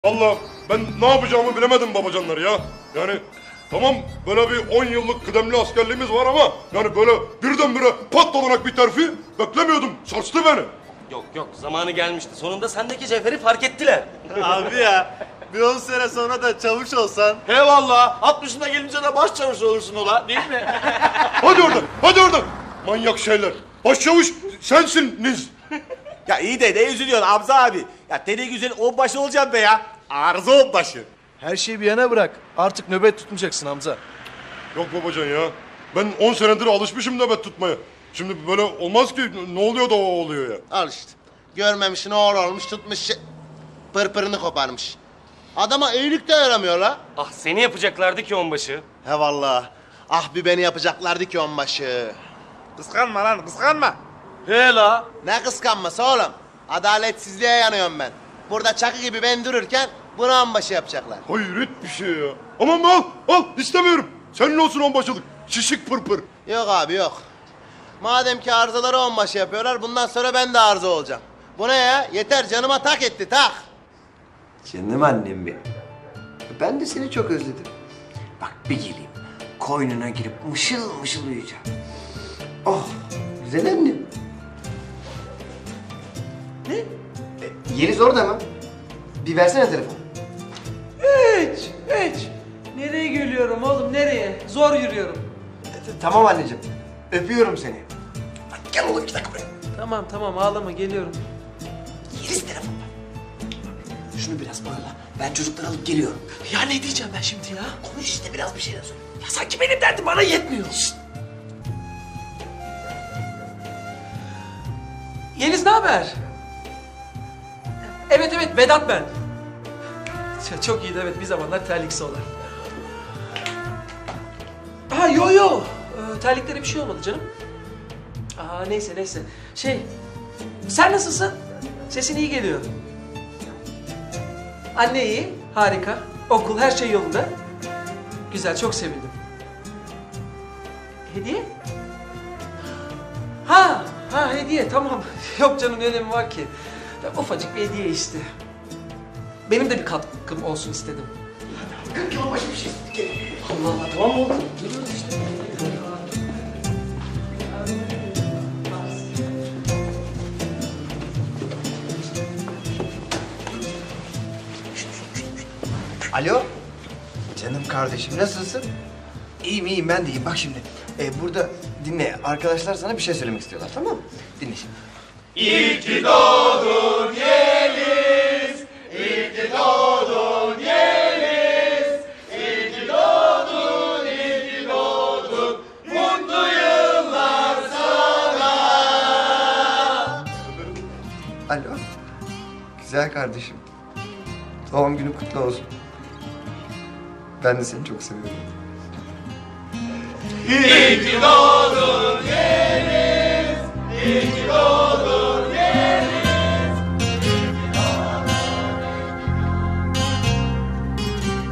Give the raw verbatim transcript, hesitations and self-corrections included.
Vallahi ben ne yapacağımı bilemedim babacanlar ya. Yani tamam böyle bir on yıllık kıdemli askerliğimiz var ama yani böyle birdenbire patlanarak bir terfi beklemiyordum. Sarstı beni. Yok yok zamanı gelmişti. Sonunda sendeki cevheri fark ettiler. Abi ya bir on sene sonra da çavuş olsan. He valla. altmışına gelince de başçavuş olursun ola değil mi? Hadi oradan, hadi oradan. Manyak şeyler. Başçavuş sensiniz. Ya iyi de ne üzülüyorsun Hamza abi? Ya deli güzel onbaşı olacaksın be ya. Arıza onbaşı. Her şeyi bir yana bırak. Artık nöbet tutmayacaksın Hamza. Yok babacan ya. Ben on senedir alışmışım nöbet tutmaya. Şimdi böyle olmaz ki. Ne oluyor da o oluyor ya. Al işte. Görmemişin oğul olmuş, tutmuş şey... pırpırını koparmış. Adama iyilik de yaramıyor la. Ah seni yapacaklardı ki onbaşı. He vallahi. Ah bir beni yapacaklardı ki onbaşı. Kıskanma lan kıskanma. He la. Ne kıskanması oğlum. Adaletsizliğe yanıyorum ben. Burada çakı gibi ben dururken bunu onbaşı yapacaklar. Hayret bir şey ya. Aman be al, al istemiyorum. Senin olsun onbaşılık. Şişik pırpır. Yok abi yok. Madem ki arızaları onbaşı yapıyorlar, bundan sonra ben de arıza olacağım. Bu ne ya? Yeter, canıma tak etti, tak. Canım annem benim. Ben de seni çok özledim. Bak bir geleyim, koynuna girip mışıl mışıl uyuyacağım. Oh, güzel annem. Ne? E, Yeliz orada mı? Bir versene telefonu. Hiç, hiç. Nereye geliyorum oğlum, nereye? Zor yürüyorum. E, tamam anneciğim, öpüyorum seni. Bak, gel oğlum iki dakika buraya. Tamam tamam ağlama, geliyorum. Yeliz telefonda. Şunu biraz oyala. Ben çocukları alıp geliyorum. Ya ne diyeceğim ben şimdi ya? Konuş işte biraz bir şeyler söyle. Ya sanki benim derdim bana yetmiyor. Şişt. Yeliz ne haber? Evet evet Vedat ben. Ç- Çok iyiydi evet, bir zamanlar terliksi olan. Ha yo yo. Ee, terliklere bir şey olmadı canım. Aa neyse neyse. Şey, sen nasılsın? Sesin iyi geliyor. Anne iyi, harika. Okul, her şey yolunda. Güzel, çok sevindim. Hediye? Ha, ha hediye, tamam. Yok canım, ne önemi var ki? Ya, ufacık bir hediye işte. Benim de bir katkım olsun istedim. Kırk yıl başı bir şey. Gel. Allah Allah, tamam oldu. Duruyoruz işte. Alo. Canım kardeşim nasılsın? İyiyim iyiyim ben de iyiyim. Bak şimdi e, burada dinle. Arkadaşlar sana bir şey söylemek istiyorlar, tamam mı? Dinle şimdi. Alo. Güzel kardeşim. Doğum günü kutlu olsun. Ben de seni çok seviyorum. İyi ki doğdun